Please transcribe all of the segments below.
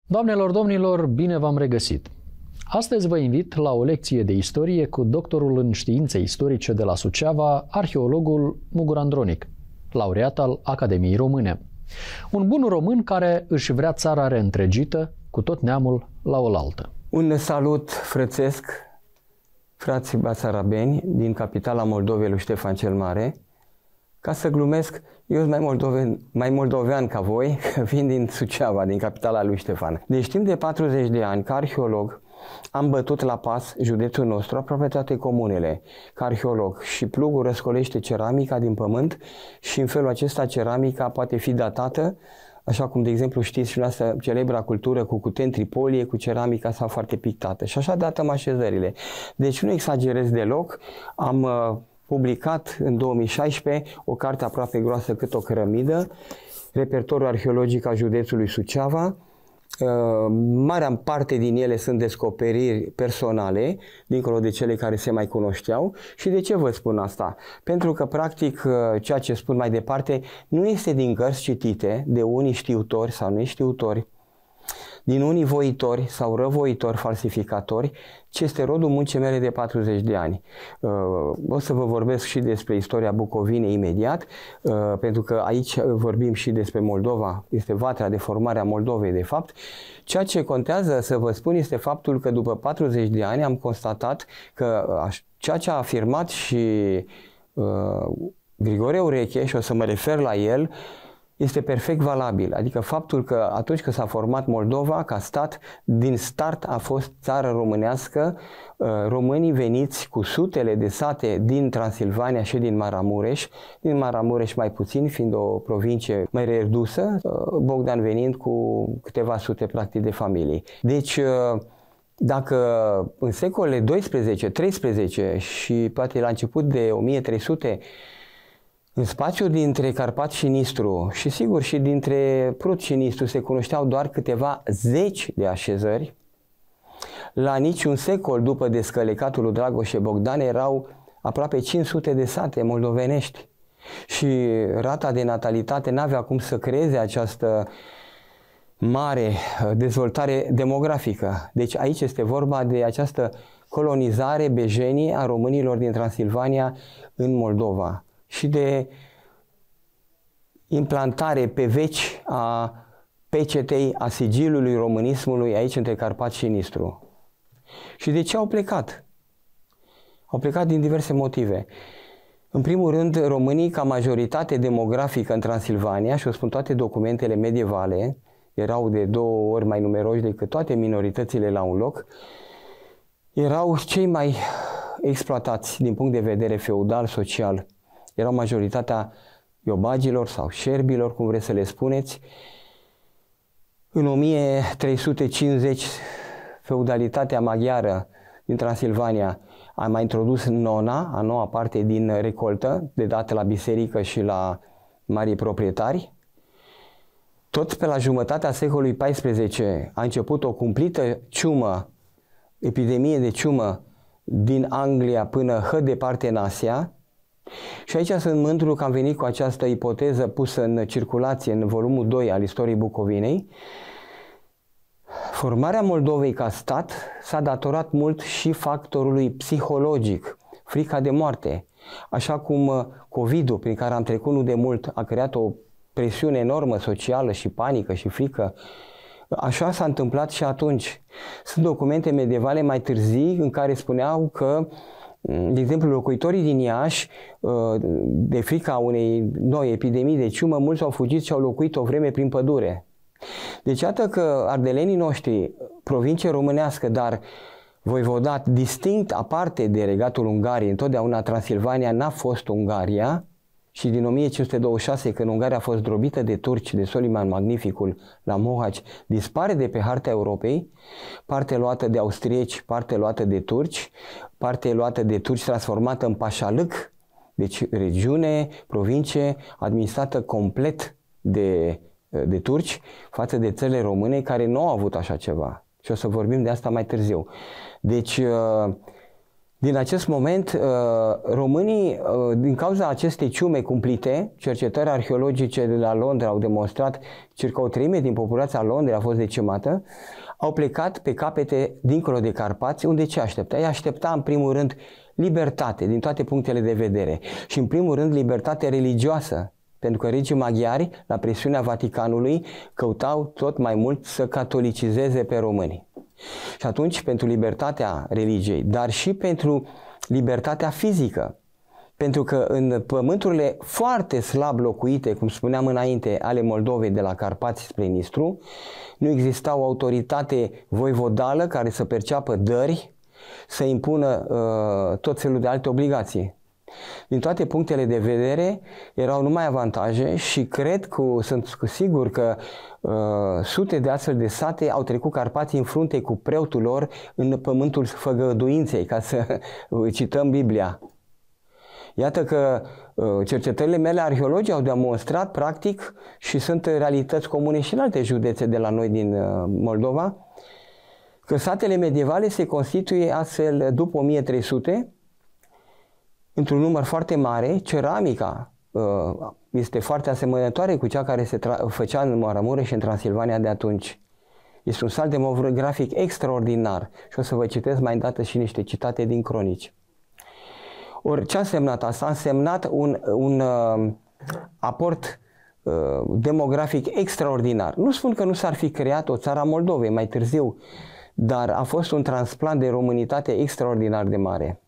Doamnelor, domnilor, bine v-am regăsit! Astăzi vă invit la o lecție de istorie cu doctorul în științe istorice de la Suceava, arheologul Mugur Andronic, laureat al Academiei Române. Un bun român care își vrea țara reîntregită, cu tot neamul la oaltă. Un salut frățesc, frații basarabeni, din capitala Moldovei, lui Ștefan cel Mare. Ca să glumesc, eu sunt mai moldovean ca voi, că vin din Suceava, din capitala lui Ștefan. Deci timp de 40 de ani, ca arheolog, am bătut la pas județul nostru, aproape toate comunele, ca arheolog. Și plugul răscolește ceramica din pământ și în felul acesta ceramica poate fi datată, așa cum, de exemplu, știți și noastră celebra cultură cu cuteni Tripolie, cu ceramica sa foarte pictată. Și așa datăm așezările. Deci nu exagerez deloc, am publicat în 2016 o carte aproape groasă cât o cărămidă, Repertoriul arheologic al județului Suceava. Marea parte din ele sunt descoperiri personale, dincolo de cele care se mai cunoșteau. Și de ce vă spun asta? Pentru că, practic, ceea ce spun mai departe nu este din cărți citite de unii știutori sau neștiutori, din unii voitori sau răvoitori falsificatori, ci este rodul muncii mele de 40 de ani. O să vă vorbesc și despre istoria Bucovinei imediat, pentru că aici vorbim și despre Moldova, este vatra de formare a Moldovei, de fapt. Ceea ce contează să vă spun este faptul că după 40 de ani am constatat că ceea ce a afirmat și Grigore Ureche, și o să mă refer la el, este perfect valabil. Adică faptul că atunci când s-a format Moldova ca stat, din start a fost țară românească, românii veniți cu sutele de sate din Transilvania și din Maramureș mai puțin, fiind o provincie mai redusă, Bogdan venind cu câteva sute practic de familii. Deci dacă în secolele 12-13 și poate la început de 1300 în spațiul dintre Carpat și Nistru și sigur și dintre Prut și Nistru se cunoșteau doar câteva zeci de așezări, la niciun secol după descălecatul lui Dragoș și Bogdan erau aproape 500 de sate moldovenești și rata de natalitate n-avea cum să creeze această mare dezvoltare demografică. Deci aici este vorba de această colonizare bejenie a românilor din Transilvania în Moldova și de implantare pe veci a pecetei, a sigilului românismului aici între Carpat și Nistru. Și de ce au plecat? Au plecat din diverse motive. În primul rând, românii, ca majoritate demografică în Transilvania, și o spun toate documentele medievale, erau de 2 ori mai numeroși decât toate minoritățile la un loc, erau cei mai exploatați din punct de vedere feudal, social. Erau majoritatea iobagilor sau șerbilor, cum vreți să le spuneți. În 1350, feudalitatea maghiară din Transilvania a mai introdus nona, a noua parte din recoltă, de dată la biserică și la marii proprietari. Tot pe la jumătatea secolului XIV a început o cumplită ciumă, epidemie de ciumă din Anglia până hă departe în Asia. Și aici sunt mândru că am venit cu această ipoteză pusă în circulație în volumul 2 al istoriei Bucovinei. Formarea Moldovei ca stat s-a datorat mult și factorului psihologic, frica de moarte. Așa cum COVID-ul, prin care am trecut nu de mult, a creat o presiune enormă socială și panică și frică, așa s-a întâmplat și atunci. Sunt documente medievale mai târzii în care spuneau că, de exemplu, locuitorii din Iași, de frica unei noi epidemii de ciumă, mulți au fugit și au locuit o vreme prin pădure. Deci iată că ardelenii noștri, provincie românească, dar voivodat distinct aparte de regatul Ungariei, întotdeauna Transilvania n-a fost Ungaria, și din 1526, când Ungaria a fost drobită de turci, de Soliman Magnificul la Mohaci, dispare de pe harta Europei, parte luată de austrieci, parte luată de turci, parte luată de turci transformată în pașalâc, deci regiune, provincie, administrată complet de turci, față de țările române care nu au avut așa ceva. Și o să vorbim de asta mai târziu. Deci, Din acest moment, românii, din cauza acestei ciume cumplite, cercetări arheologice de la Londra au demonstrat circa o treime din populația Londrei a fost decimată, au plecat pe capete dincolo de Carpați, unde ce aștepta? Ei aștepta în primul rând libertate din toate punctele de vedere și în primul rând libertate religioasă, pentru că regii maghiari, la presiunea Vaticanului, căutau tot mai mult să catolicizeze pe români. Și atunci, pentru libertatea religiei, dar și pentru libertatea fizică, pentru că în pământurile foarte slab locuite, cum spuneam înainte, ale Moldovei de la Carpați spre Nistru, nu exista o autoritate voivodală care să perceapă dări, să impună tot felul de alte obligații. Din toate punctele de vedere erau numai avantaje și sunt sigur că sute de astfel de sate au trecut Carpații în frunte cu preotul lor în pământul făgăduinței, ca să cităm Biblia. Iată că cercetările mele arheologice au demonstrat practic și sunt realități comune și în alte județe de la noi din Moldova, că satele medievale se constituie astfel după 1300 într-un număr foarte mare. Ceramica este foarte asemănătoare cu cea care se făcea în Maramureș și în Transilvania de atunci. Este un salt demografic extraordinar și o să vă citesc mai îndată și niște citate din cronici. Ori ce a însemnat asta? A însemnat un aport demografic extraordinar. Nu spun că nu s-ar fi creat o țară a Moldovei mai târziu, dar a fost un transplant de românitate extraordinar de mare.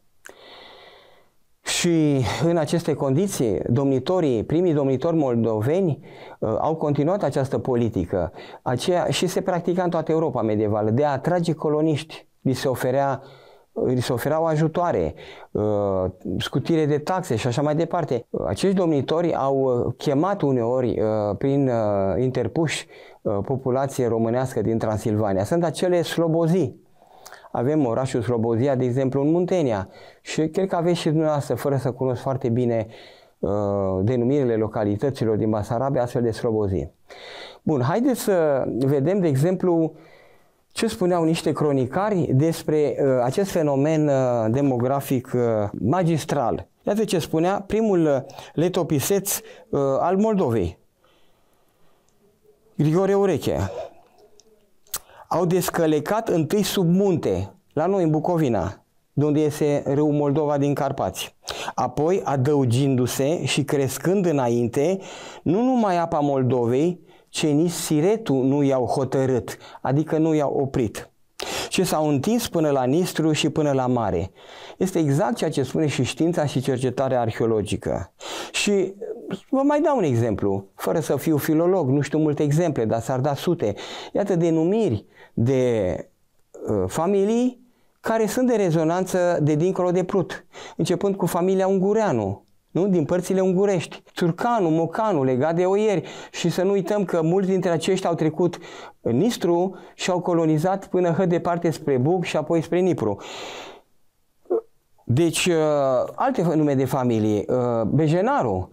Și în aceste condiții, primii domnitori moldoveni au continuat această politică și se practica în toată Europa medievală, de a atrage coloniști. Li se ofereau ajutoare, scutire de taxe și așa mai departe. Acești domnitori au chemat uneori prin interpuși populație românească din Transilvania. Sunt acele slobozii. Avem orașul Slobozia, de exemplu, în Muntenia și cred că aveți și dumneavoastră, fără să cunosc foarte bine denumirile localităților din Basarabia, astfel de slobozii. Bun, haideți să vedem, de exemplu, ce spuneau niște cronicari despre acest fenomen demografic magistral. Iată ce spunea primul letopiseț al Moldovei, Grigore Urechea. Au descălecat întâi sub munte, la noi în Bucovina, de unde iese râul Moldova din Carpați. Apoi, adăugindu-se și crescând înainte, nu numai apa Moldovei, ci nici Siretul nu i-au hotărât, adică nu i-au oprit, și s-au întins până la Nistru și până la mare. Este exact ceea ce spune și știința și cercetarea arheologică. Și vă mai dau un exemplu, fără să fiu filolog, nu știu multe exemple, dar s-ar da sute. Iată denumiri de familii care sunt de rezonanță de dincolo de Prut, începând cu familia Ungureanu, nu? Din părțile ungurești, Țurcanu, Mocanu, legat de oieri, și să nu uităm că mulți dintre aceștia au trecut în Nistru și au colonizat până hă departe spre Bug și apoi spre Nipru. Deci, alte nume de familie, Bejenaru,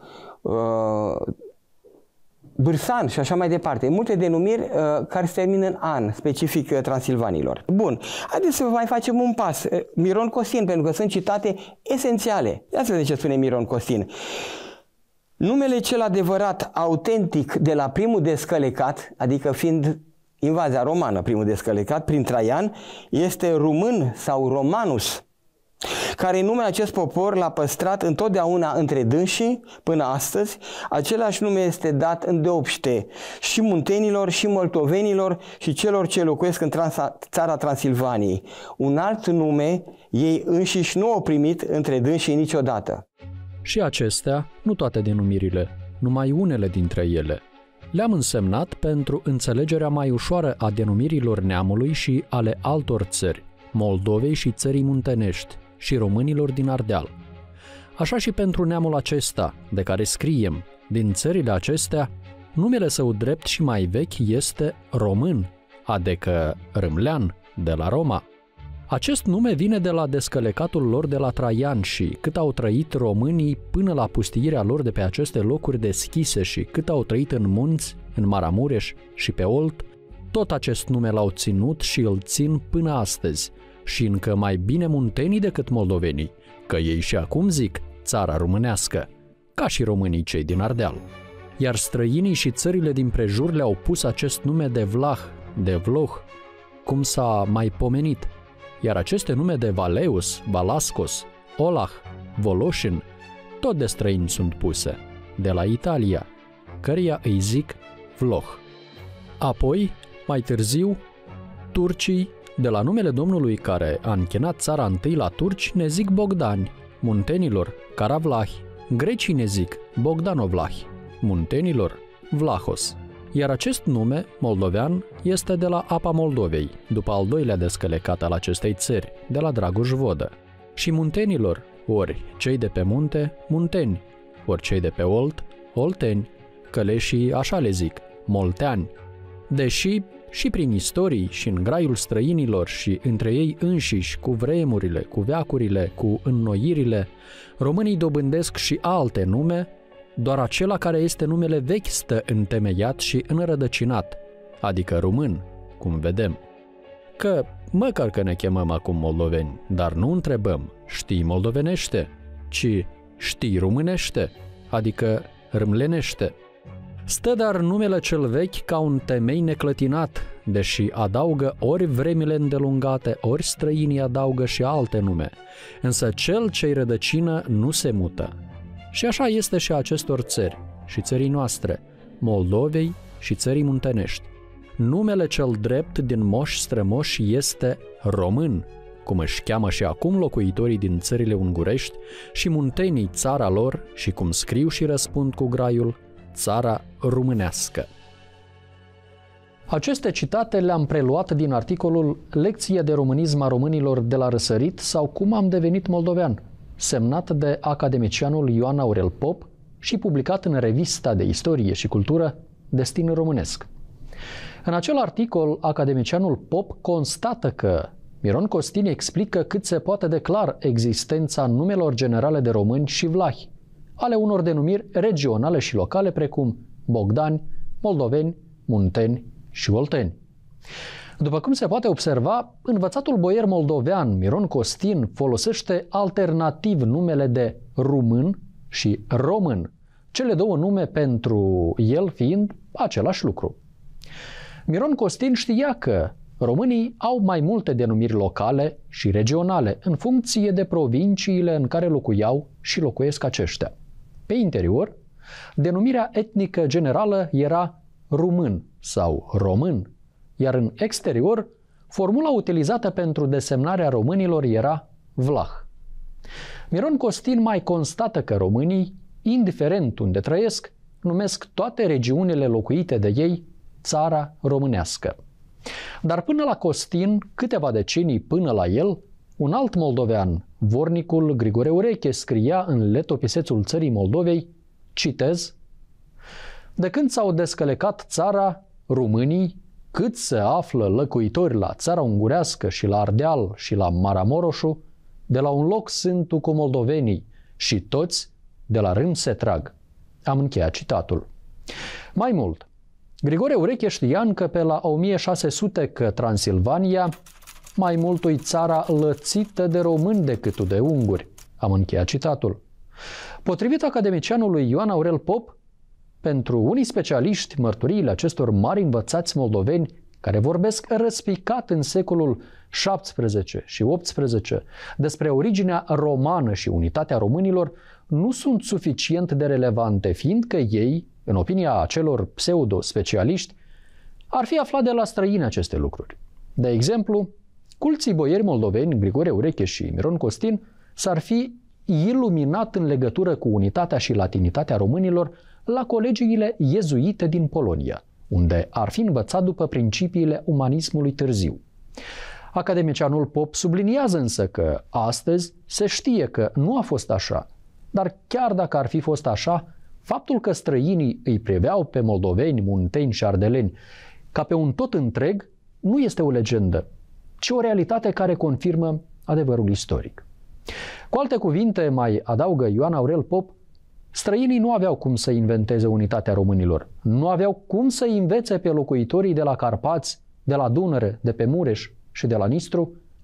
Bârsan și așa mai departe. Multe denumiri care se termină în an, specific transilvanilor. Bun, haideți să mai facem un pas. Miron Costin, pentru că sunt citate esențiale. Ia să vedem ce spune Miron Costin. Numele cel adevărat, autentic, de la primul descălecat, adică fiind invazia romană, primul descălecat, prin Traian, este Rumân sau Romanus, care numele acest popor l-a păstrat întotdeauna între dânsii până astăzi. Același nume este dat îndeopște și muntenilor, și moldovenilor, și celor ce locuiesc în țara Transilvaniei. Un alt nume ei înșiși nu au primit între dânsii niciodată. Și acestea, nu toate denumirile, numai unele dintre ele, le-am însemnat pentru înțelegerea mai ușoară a denumirilor neamului și ale altor țări, Moldovei și țării muntenești, și românilor din Ardeal. Așa și pentru neamul acesta, de care scriem, din țările acestea, numele său drept și mai vechi este român, adică râmlean, de la Roma. Acest nume vine de la descălecatul lor de la Traian și cât au trăit românii până la pustiirea lor de pe aceste locuri deschise și cât au trăit în munți, în Maramureș și pe Olt, tot acest nume l-au ținut și îl țin până astăzi, și încă mai bine muntenii decât moldovenii, că ei și acum zic țara românească, ca și românii cei din Ardeal. Iar străinii și țările din prejur le-au pus acest nume de Vlah, de Vloh, cum s-a mai pomenit, iar aceste nume de Valeus, Valascos, Olah, Voloșin, tot de străini sunt puse, de la Italia, căreia îi zic Vloh. Apoi, mai târziu, turcii, de la numele Domnului care a închinat țara întâi la turci, ne zic Bogdani, muntenilor Caravlahi, grecii ne zic Bogdanovlahi, muntenilor Vlahos. Iar acest nume, moldovean, este de la apa Moldovei, după al doilea descălecat al acestei țări, de la Dragoș Vodă. Și muntenilor, ori cei de pe munte, munteni, ori cei de pe olt, olteni, căleșii așa le zic, molteani. Deși și prin istorii și în graiul străinilor și între ei înșiși, cu vremurile, cu veacurile, cu înnoirile, românii dobândesc și alte nume, doar acela care este numele vechi stă întemeiat și înrădăcinat, adică român, cum vedem. Că, măcar că ne chemăm acum moldoveni, dar nu întrebăm, știi moldovenește, ci știi românește, adică râmlenește. Stă dar numele cel vechi ca un temei neclătinat, deși adaugă ori vremile îndelungate, ori străinii adaugă și alte nume, însă cel ce-i rădăcină nu se mută. Și așa este și acestor țări, și țării noastre, Moldovei și țării muntenești. Numele cel drept din moși strămoși este român, cum își cheamă și acum locuitorii din țările ungurești și muntenii țara lor și cum scriu și răspund cu graiul, țara românească. Aceste citate le-am preluat din articolul Lecție de românism a românilor de la răsărit sau cum am devenit moldovean, semnat de academicianul Ioan Aurel Pop și publicat în Revista de Istorie și Cultură Destin Românesc. În acel articol, academicianul Pop constată că Miron Costin explică cât se poate de clar existența numelor generale de români și vlahi, ale unor denumiri regionale și locale precum bogdani, moldoveni, munteni și olteni. După cum se poate observa, învățatul boier moldovean Miron Costin folosește alternativ numele de rumân și român, cele două nume pentru el fiind același lucru. Miron Costin știa că românii au mai multe denumiri locale și regionale în funcție de provinciile în care locuiau și locuiesc aceștia. Pe interior, denumirea etnică generală era rumân sau român, iar în exterior, formula utilizată pentru desemnarea românilor era vlah. Miron Costin mai constată că românii, indiferent unde trăiesc, numesc toate regiunile locuite de ei țara românească. Dar până la Costin, câteva decenii până la el, un alt moldovean, vornicul Grigore Ureche, scria în letopisețul țării Moldovei, citez, de când s-au descălecat țara, românii, cât se află lăcuitori la țara ungurească și la Ardeal și la Maramureșu, de la un loc sunt cu moldovenii și toți de la rând se trag. Am încheiat citatul. Mai mult, Grigore Ureche știa încă pe la 1600 că Transilvania mai mult-i țara lățită de români decât de unguri. Am încheiat citatul. Potrivit academicianului Ioan Aurel Pop, pentru unii specialiști, mărturiile acestor mari învățați moldoveni care vorbesc răspicat în secolul XVII și XVIII despre originea romană și unitatea românilor nu sunt suficient de relevante, fiindcă ei, în opinia acelor pseudo-specialiști, ar fi aflat de la străini aceste lucruri. De exemplu, culții boieri moldoveni, Grigore Ureche și Miron Costin, s-ar fi iluminat în legătură cu unitatea și latinitatea românilor la colegiile iezuite din Polonia, unde ar fi învățat după principiile umanismului târziu. Academicianul Pop subliniază însă că astăzi se știe că nu a fost așa, dar chiar dacă ar fi fost așa, faptul că străinii îi priveau pe moldoveni, munteni și ardeleni ca pe un tot întreg nu este o legendă, ci o realitate care confirmă adevărul istoric. Cu alte cuvinte, mai adaugă Ioan Aurel Pop, străinii nu aveau cum să inventeze unitatea românilor, nu aveau cum să învețe pe locuitorii de la Carpați, de la Dunăre, de pe Mureș și de la Nistru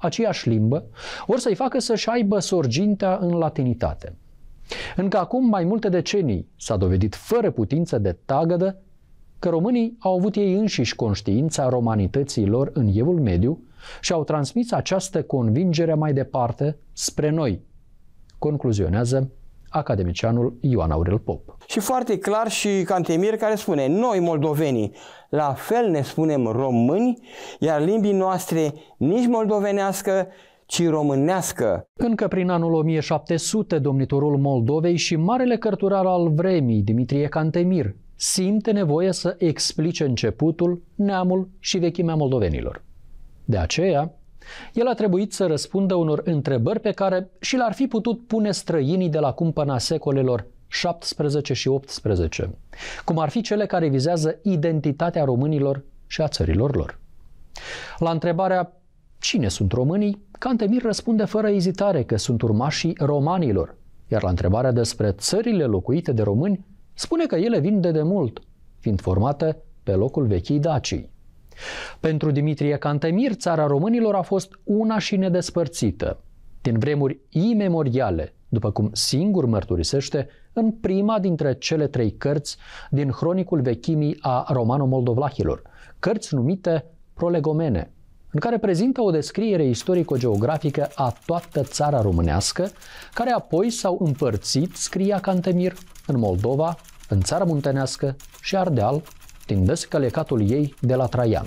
aceeași limbă, ori să-i facă să-și aibă sorgintea în latinitate. Încă acum mai multe decenii s-a dovedit fără putință de tagădă că românii au avut ei înșiși conștiința romanității lor în Evul Mediu și au transmis această convingere mai departe spre noi, concluzionează academicianul Ioan Aurel Pop. Și foarte clar și Cantemir, care spune: noi moldovenii la fel ne spunem români, iar limbii noastre nici moldovenească, ci românească. Încă prin anul 1700, domnitorul Moldovei și marele cărturar al vremii, Dimitrie Cantemir, simte nevoie să explice începutul, neamul și vechimea moldovenilor. De aceea, el a trebuit să răspundă unor întrebări pe care și le-ar fi putut pune străinii de la cumpăna secolelor 17 și 18, cum ar fi cele care vizează identitatea românilor și a țărilor lor. La întrebarea cine sunt românii, Cantemir răspunde fără ezitare că sunt urmașii romanilor, iar la întrebarea despre țările locuite de români, spune că ele vin de demult, fiind formate pe locul vechii Dacii. Pentru Dimitrie Cantemir, țara românilor a fost una și nedespărțită, din vremuri imemoriale, după cum singur mărturisește în prima dintre cele 3 cărți din Hronicul Vechimii a romano-moldovlahilor, cărți numite Prolegomene, în care prezintă o descriere istorico-geografică a toată țara românească, care apoi s-au împărțit, scria Cantemir, în Moldova, în țara muntenească și Ardeal, din descălecatul ei de la Traian.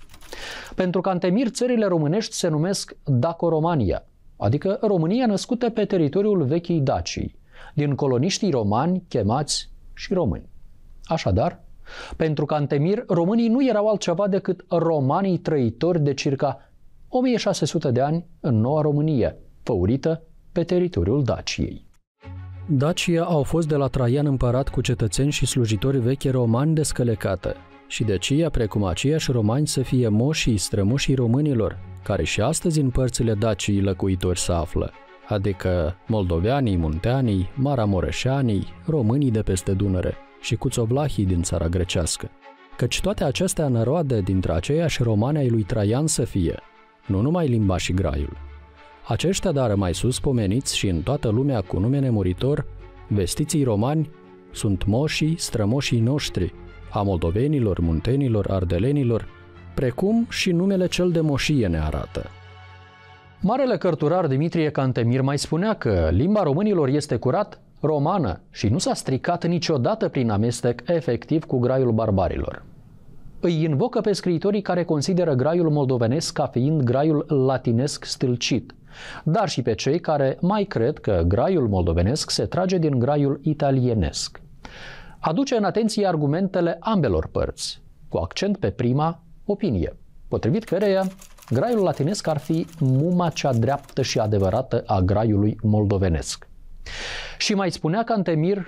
Pentru Cantemir, țările românești se numesc Daco-Romania, adică România născută pe teritoriul vechii Dacii, din coloniștii romani chemați și români. Așadar, pentru Cantemir, românii nu erau altceva decât romanii trăitori de circa 1600 de ani în Noua Românie, făurită pe teritoriul Daciei. Dacia au fost de la Traian împărat cu cetățeni și slujitori vechi romani descălecată și de aceea, precum aceiași romani, să fie moșii strămoșii românilor, care și astăzi în părțile Daciei lăcuitori se află, adică moldoveanii, munteanii, maramureșanii, românii de peste Dunăre și cuțovlahii din țara grecească. Căci toate acestea năroade dintre aceiași romani ai lui Traian să fie, nu numai limba și graiul. Aceștia, dar mai sus pomeniți și în toată lumea cu nume nemuritor, vestiții romani, sunt moșii, strămoșii noștri, a moldovenilor, muntenilor, ardelenilor, precum și numele cel de moșie ne arată. Marele cărturar Dimitrie Cantemir mai spunea că limba românilor este curat romană și nu s-a stricat niciodată prin amestec efectiv cu graiul barbarilor. Îi invocă pe scriitorii care consideră graiul moldovenesc ca fiind graiul latinesc stâlcit, dar și pe cei care mai cred că graiul moldovenesc se trage din graiul italienesc. Aduce în atenție argumentele ambelor părți, cu accent pe prima opinie, potrivit căreia graiul latinesc ar fi muma cea dreaptă și adevărată a graiului moldovenesc. Și mai spunea Cantemir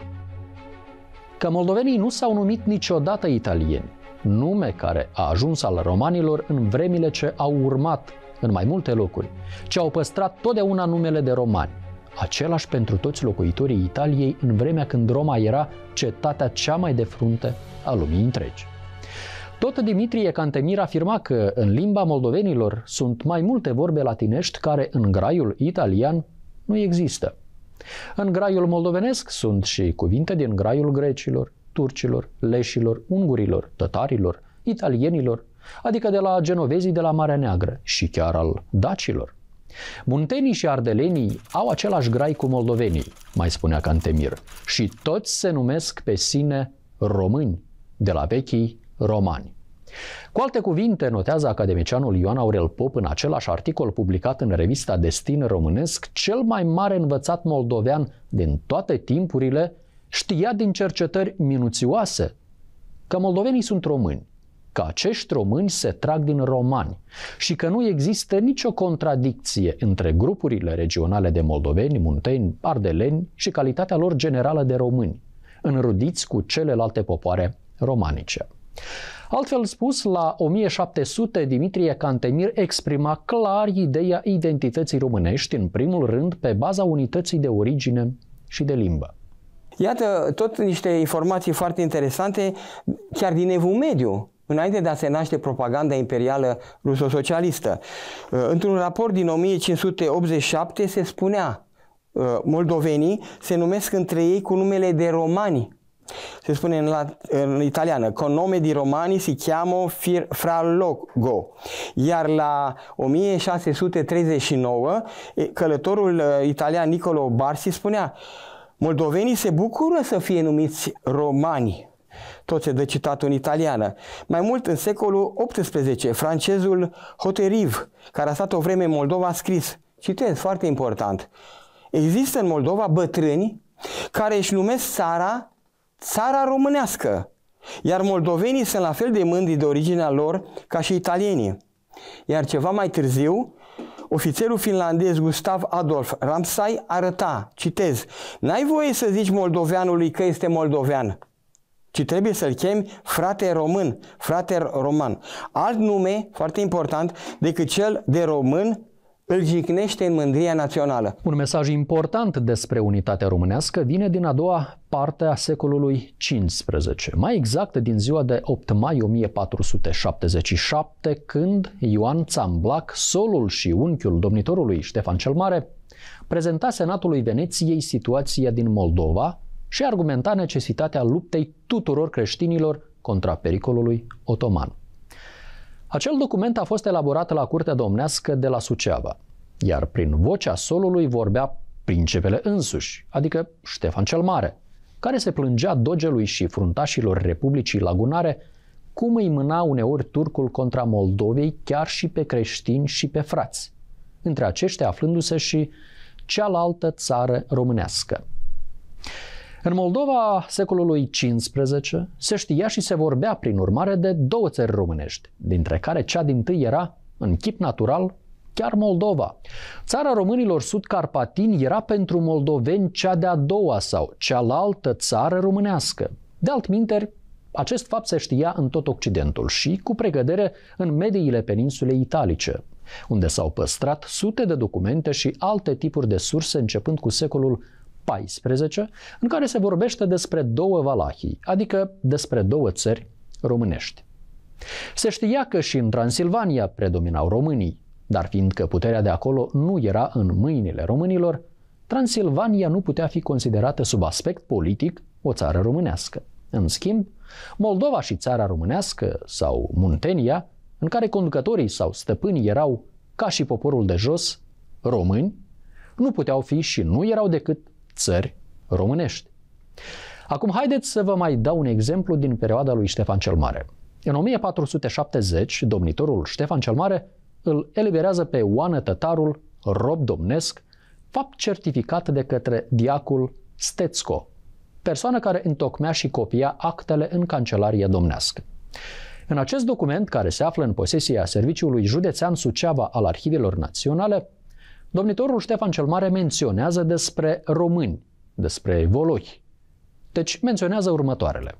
că moldovenii nu s-au numit niciodată italieni, nume care a ajuns al romanilor în vremile ce au urmat în mai multe locuri, ci au păstrat totdeauna numele de romani, același pentru toți locuitorii Italiei în vremea când Roma era cetatea cea mai de frunte a lumii întregi. Tot Dimitrie Cantemir afirma că în limba moldovenilor sunt mai multe vorbe latinești care în graiul italian nu există. În graiul moldovenesc sunt și cuvinte din graiul grecilor, turcilor, leșilor, ungurilor, tătarilor, italienilor, adică de la genovezii de la Marea Neagră și chiar al dacilor. Muntenii și ardelenii au același grai cu moldovenii, mai spunea Cantemir, și toți se numesc pe sine români, de la vechii romani. Cu alte cuvinte, notează academicianul Ioan Aurel Pop în același articol publicat în revista Destin Românesc, cel mai mare învățat moldovean din toate timpurile știa din cercetări minuțioase că moldovenii sunt români, că acești români se trag din romani și că nu există nicio contradicție între grupurile regionale de moldoveni, munteni, ardeleni și calitatea lor generală de români, înrudiți cu celelalte popoare romanice. Altfel spus, la 1700, Dimitrie Cantemir exprima clar ideea identității românești, în primul rând pe baza unității de origine și de limbă. Iată, tot niște informații foarte interesante, chiar din Evul Mediu. înainte de a se naște propaganda imperială ruso-socialistă. Într-un raport din 1587 se spunea: moldovenii se numesc între ei cu numele de romani. Se spune în italiană: con nome di romani si chiamo fra logo. Iar la 1639 călătorul italian Niccolò Barsi spunea: moldovenii se bucură să fie numiți romani. Tot se dă citatul în italiană. Mai mult, în secolul XVIII, francezul Hauterive, care a stat o vreme în Moldova, a scris, citez, foarte important: există în Moldova bătrâni care își numesc țara românească, iar moldovenii sunt la fel de mândri de originea lor ca și italienii. Iar ceva mai târziu, ofițerul finlandez Gustav Adolf Ramsay arăta, citez: n-ai voie să zici moldoveanului că este moldovean, ci trebuie să-l chemi frate român, frater roman. Alt nume, foarte important, decât cel de român îl jignește în mândria națională. Un mesaj important despre unitatea românească vine din a doua parte a secolului XV, mai exact din ziua de 8 mai 1477, când Ioan Țamblac, solul și unchiul domnitorului Ștefan cel Mare, prezenta Senatului Veneției situația din Moldova și argumenta necesitatea luptei tuturor creștinilor contra pericolului otoman. Acel document a fost elaborat la Curtea Domnească de la Suceava, iar prin vocea solului vorbea principele însuși, adică Ștefan cel Mare, care se plângea dogelui și fruntașilor Republicii Lagunare cum îi mâna uneori turcul contra Moldovei chiar și pe creștini și pe frați, între aceștia aflându-se și cealaltă țară românească. În Moldova secolului XV se știa și se vorbea prin urmare de două țări românești, dintre care cea dintâi era, în chip natural, chiar Moldova. Țara românilor sud-carpatini era pentru moldoveni cea de-a doua sau cealaltă țară românească. De altminteri, acest fapt se știa în tot Occidentul și, cu precădere, în mediile peninsulei italice, unde s-au păstrat sute de documente și alte tipuri de surse începând cu secolul XIV, în care se vorbește despre două valahii, adică despre două țări românești. Se știa că și în Transilvania predominau românii, dar fiindcă puterea de acolo nu era în mâinile românilor, Transilvania nu putea fi considerată sub aspect politic o țară românească. În schimb, Moldova și țara românească sau Muntenia, în care conducătorii sau stăpânii erau, ca și poporul de jos, români, nu puteau fi și nu erau decât țări românești. Acum haideți să vă mai dau un exemplu din perioada lui Ștefan cel Mare. În 1470, domnitorul Ștefan cel Mare îl eliberează pe Oană Tătarul, rob domnesc, fapt certificat de către diacul Stețco, persoană care întocmea și copia actele în cancelaria domnească. În acest document, care se află în posesia Serviciului Județean Suceava al Arhivelor Naționale, domnitorul Ștefan cel Mare menționează despre români, despre volohi. Deci menționează următoarele.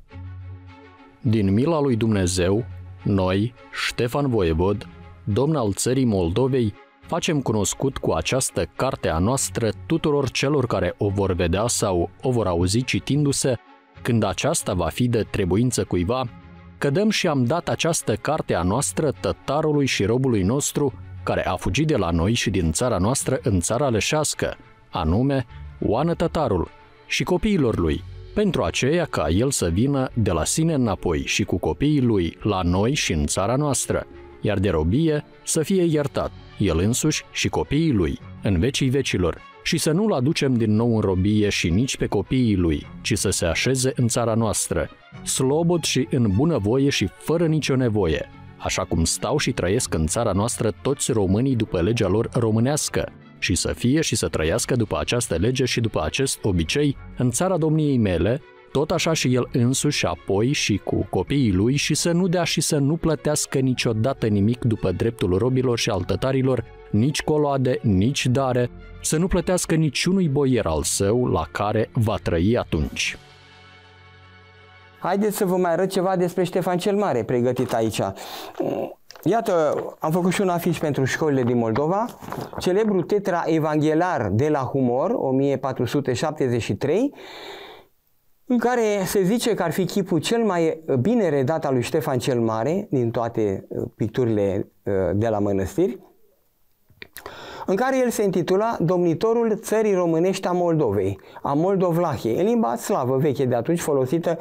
Din mila lui Dumnezeu, noi, Ștefan Voievod, domn al țării Moldovei, facem cunoscut cu această carte a noastră tuturor celor care o vor vedea sau o vor auzi citindu-se, când aceasta va fi de trebuință cuiva, că dăm și am dat această carte a noastră tătarului și robului nostru, care a fugit de la noi și din țara noastră în țara leșească, anume Oană Tătarul, și copiilor lui, pentru aceea ca el să vină de la sine înapoi și cu copiii lui la noi și în țara noastră, iar de robie să fie iertat, el însuși și copiii lui, în vecii vecilor, și să nu-l aducem din nou în robie și nici pe copiii lui, ci să se așeze în țara noastră, slobod și în bunăvoie și fără nicio nevoie, așa cum stau și trăiesc în țara noastră toți românii după legea lor românească, și să fie și să trăiască după această lege și după acest obicei în țara domniei mele, tot așa și el însuși apoi și cu copiii lui, și să nu dea și să nu plătească niciodată nimic după dreptul robilor și al tătarilor, nici coloade, nici dare, să nu plătească niciunui boier al său la care va trăi atunci. Haideți să vă mai arăt ceva despre Ștefan cel Mare, pregătit aici. Iată, am făcut și un afiș pentru școlile din Moldova. Celebrul tetra evanghelar de la Humor, 1473, în care se zice că ar fi chipul cel mai bine redat al lui Ștefan cel Mare din toate picturile de la mănăstiri, în care el se intitula Domnitorul țării românești a Moldovei, a Moldovlahiei, în limba slavă veche de atunci folosită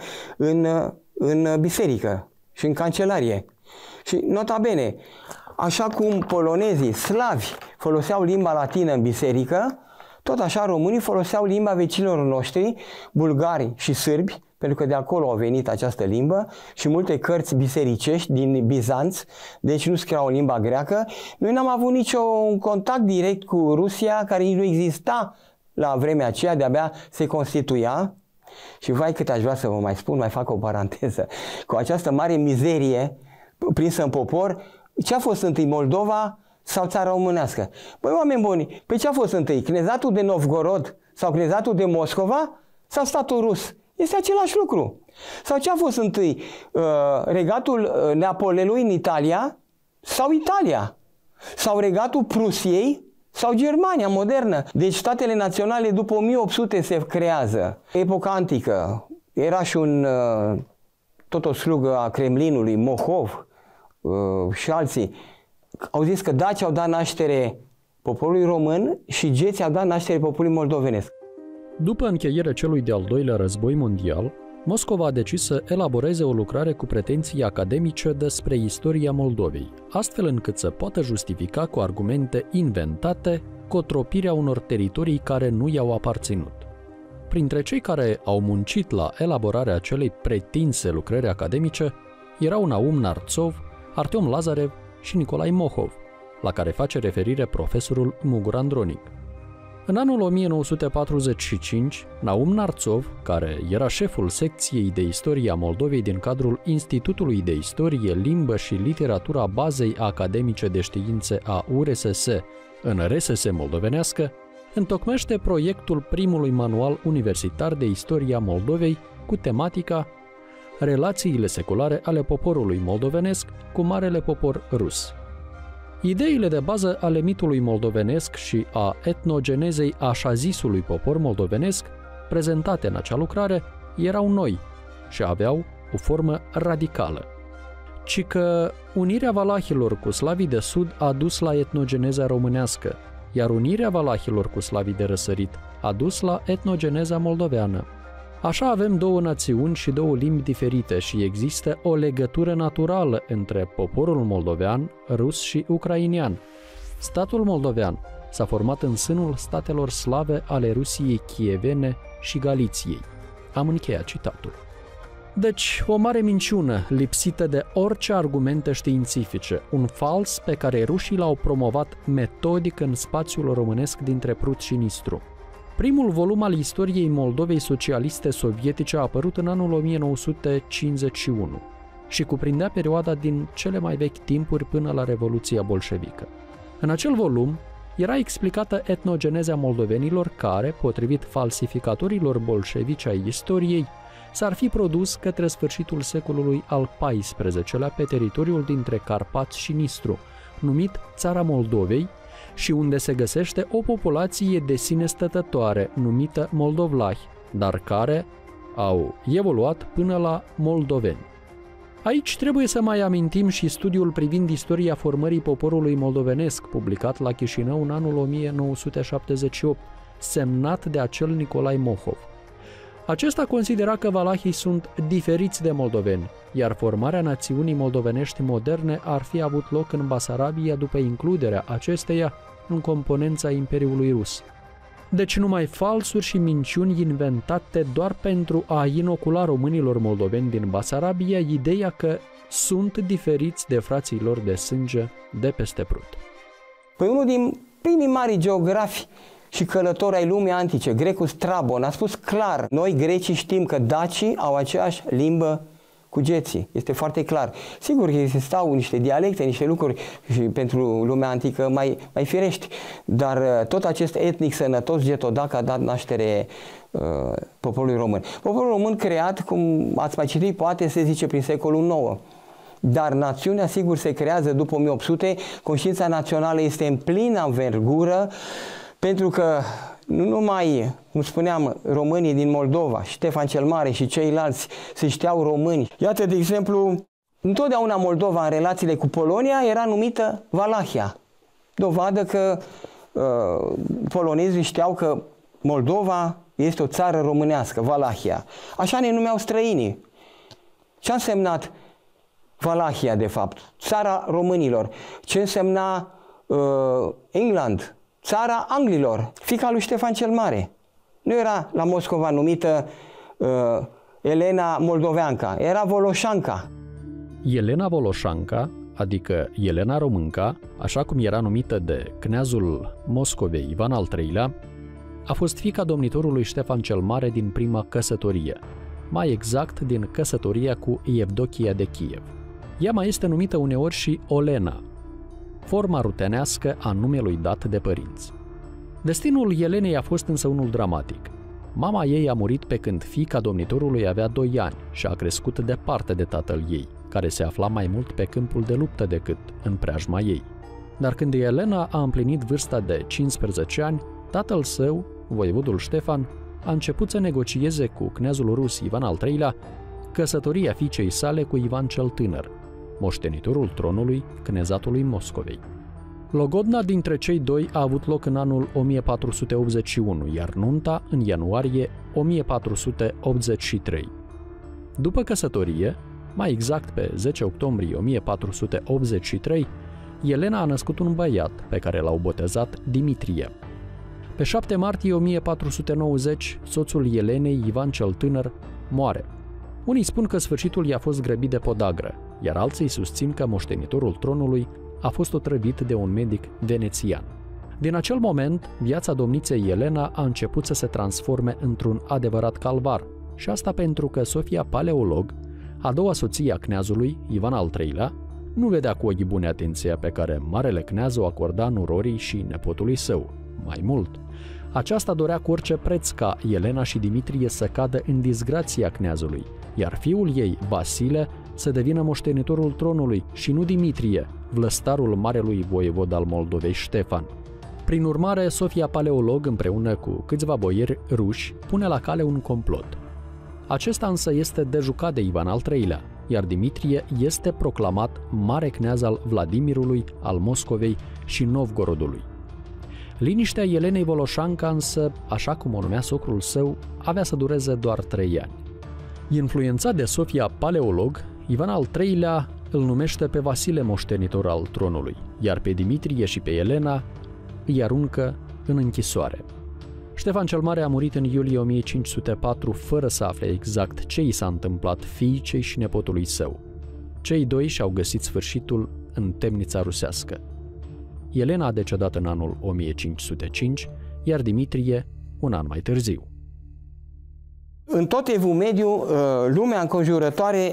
în biserică și în cancelarie. Și nota bene, așa cum polonezii slavi foloseau limba latină în biserică, tot așa românii foloseau limba vecinilor noștri, bulgari și sârbi, pentru că de acolo a venit această limbă, și multe cărți bisericești din Bizanț, deci nu scriau în limba greacă. Noi n-am avut niciun contact direct cu Rusia, care nici nu exista la vremea aceea, de-abia se constituia. Și vai cât aș vrea să vă mai spun, mai fac o paranteză, cu această mare mizerie prinsă în popor, ce a fost întâi, Moldova sau țara românească? Băi, oameni buni, pe ce a fost întâi? Cnezatul de Novgorod sau Cnezatul de Moscova sau statul rus? Este același lucru. Sau ce a fost întâi? Regatul Neapolelui în Italia sau Italia? Sau regatul Prusiei sau Germania modernă? Deci statele naționale după 1800 se creează. Epoca antică. Era și tot o slugă a Kremlinului, Mohov și alții. Au zis că dacii au dat naștere poporului român și geții au dat naștere poporului moldovenesc. După încheierea celui de-al doilea război mondial, Moscova a decis să elaboreze o lucrare cu pretenții academice despre istoria Moldovei, astfel încât să poată justifica cu argumente inventate cotropirea unor teritorii care nu i-au aparținut. Printre cei care au muncit la elaborarea acelei pretinse lucrări academice erau Naum Narțov, Artiom Lazarev și Nicolae Mohov, la care face referire profesorul Mugur Andronic. În anul 1945, Naum Narțov, care era șeful secției de istorie a Moldovei din cadrul Institutului de Istorie, Limbă și Literatura Bazei Academice de Științe a URSS în RSS moldovenească, întocmește proiectul primului manual universitar de istorie a Moldovei cu tematica Relațiile seculare ale poporului moldovenesc cu marele popor rus. Ideile de bază ale mitului moldovenesc și a etnogenezei așa zisului popor moldovenesc, prezentate în acea lucrare, erau noi și aveau o formă radicală. Ci că unirea valahilor cu slavii de sud a dus la etnogeneza românească, iar unirea valahilor cu slavii de răsărit a dus la etnogeneza moldoveană. Așa avem două națiuni și două limbi diferite și există o legătură naturală între poporul moldovean, rus și ucrainian. Statul moldovean s-a format în sânul statelor slave ale Rusiei chievene și Galiției. Am încheiat citatul. Deci, o mare minciună, lipsită de orice argumente științifice, un fals pe care rușii l-au promovat metodic în spațiul românesc dintre Prut și Nistru. Primul volum al istoriei Moldovei socialiste sovietice a apărut în anul 1951 și cuprindea perioada din cele mai vechi timpuri până la Revoluția bolșevică. În acel volum era explicată etnogeneza moldovenilor care, potrivit falsificatorilor bolșevici ai istoriei, s-ar fi produs către sfârșitul secolului al XIV-lea pe teritoriul dintre Carpați și Nistru, numit Țara Moldovei, și unde se găsește o populație de sine stătătoare, numită moldovlahi, dar care au evoluat până la moldoveni. Aici trebuie să mai amintim și studiul privind istoria formării poporului moldovenesc, publicat la Chișinău în anul 1978, semnat de acel Nicolae Mohov. Acesta considera că valahii sunt diferiți de moldoveni, iar formarea națiunii moldovenești moderne ar fi avut loc în Basarabia după includerea acesteia în componența Imperiului Rus. Deci numai falsuri și minciuni inventate doar pentru a inocula românilor moldoveni din Basarabia ideea că sunt diferiți de frații lor de sânge de peste Prut. Păi unul din primii mari geografi și călători ai lumii antice, grecul Strabon, a spus clar: noi grecii știm că dacii au aceeași limbă cu geții. Este foarte clar. Sigur că existau niște dialecte, niște lucruri și pentru lumea antică mai firești, dar tot acest etnic sănătos getodac a dat naștere poporului român. Poporul român creat, cum ați mai citit, poate se zice prin secolul IX. Dar națiunea, sigur, se creează după 1800, conștiința națională este în plină învergură, pentru că nu numai, cum spuneam, românii din Moldova, Ștefan cel Mare și ceilalți se știau români. Iată, de exemplu, întotdeauna Moldova în relațiile cu Polonia era numită Valahia. Dovadă că polonezii știau că Moldova este o țară românească, Valahia. Așa ne numeau străinii. Ce a însemnat Valahia, de fapt? Țara românilor. Ce însemna England? Țara anglilor. Fiica lui Ștefan cel Mare. Nu era la Moscova numită Elena Moldoveanca, era Voloșanca. Elena Voloșanca, adică Elena Românca, așa cum era numită de kneazul Moscovei Ivan al III-lea, a fost fiica domnitorului Ștefan cel Mare din prima căsătorie, mai exact din căsătoria cu Evdochia de Kiev. Ea mai este numită uneori și Olena, forma rutenească a numelui dat de părinți. Destinul Elenei a fost însă unul dramatic. Mama ei a murit pe când fiica domnitorului avea 2 ani și a crescut departe de tatăl ei, care se afla mai mult pe câmpul de luptă decât în preajma ei. Dar când Elena a împlinit vârsta de 15 ani, tatăl său, voievodul Ștefan, a început să negocieze cu kneazul rus Ivan al III-lea căsătoria fiicei sale cu Ivan cel Tânăr, moștenitorul tronului knezatului Moscovei. Logodna dintre cei doi a avut loc în anul 1481, iar nunta în ianuarie 1483. După căsătorie, mai exact pe 10 octombrie 1483, Elena a născut un băiat pe care l-au botezat Dimitrie. Pe 7 martie 1490, soțul Elenei, Ivan cel Tânăr, moare. Unii spun că sfârșitul i-a fost grăbit de podagră, iar alții susțin că moștenitorul tronului a fost otrăvit de un medic venețian. Din acel moment, viața domniței Elena a început să se transforme într-un adevărat calvar, și asta pentru că Sofia Paleolog, a doua soție a kneazului, Ivan al III-lea, nu vedea cu ochii bune atenția pe care marele kneaz o acorda nurorii și nepotului său. Mai mult, aceasta dorea cu orice preț ca Elena și Dimitrie să cadă în disgrația kneazului, iar fiul ei, Vasile, să devină moștenitorul tronului și nu Dimitrie, vlăstarul marelui voievod al Moldovei Ștefan. Prin urmare, Sofia Paleolog, împreună cu câțiva boieri ruși, pune la cale un complot. Acesta însă este dejucat de Ivan al III-lea, iar Dimitrie este proclamat mare kneaz al Vladimirului, al Moscovei și Novgorodului. Liniștea Elenei Voloșanca însă, așa cum o numea socrul său, avea să dureze doar 3 ani. Influențat de Sofia Paleolog, Ivan al III-lea îl numește pe Vasile moștenitor al tronului, iar pe Dimitrie și pe Elena îi aruncă în închisoare. Ștefan cel Mare a murit în iulie 1504 fără să afle exact ce i s-a întâmplat fiicei și nepotului său. Cei doi și-au găsit sfârșitul în temnița rusească. Elena a decedat în anul 1505, iar Dimitrie un an mai târziu. În tot Evul Mediu, lumea înconjurătoare